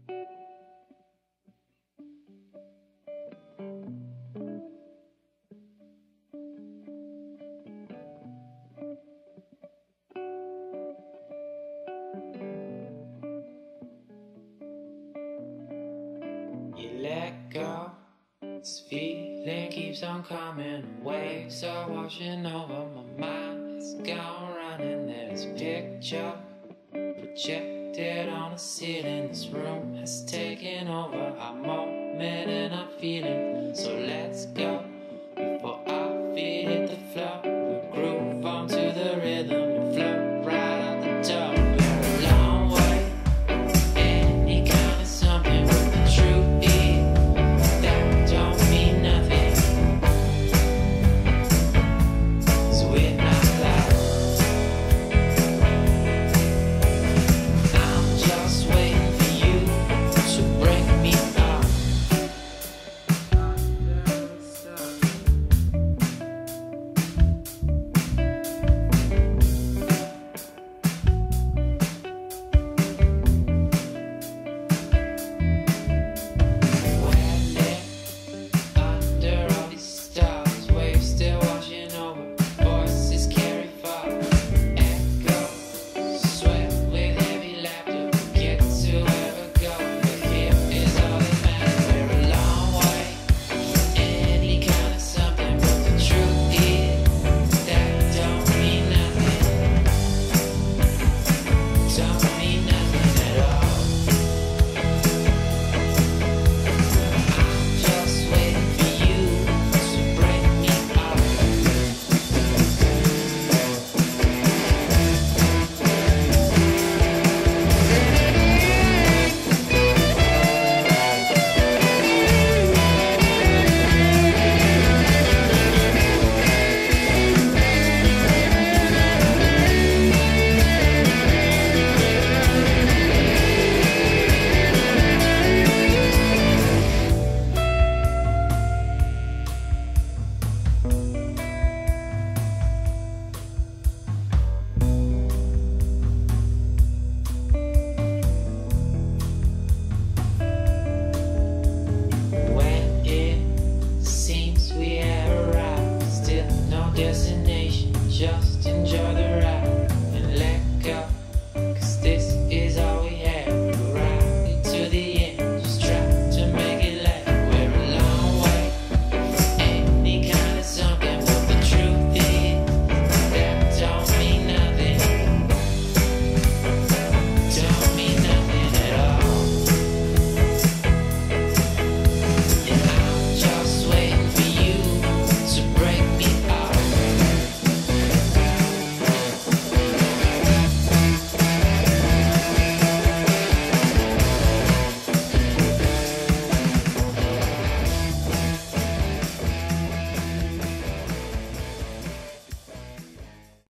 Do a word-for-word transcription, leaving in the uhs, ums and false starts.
You let go, this feeling keeps on coming. Waves are washing over my mind. It's gone running. There's a picture projected on the ceiling. This room has taken over our moment and our feeling. So let's go.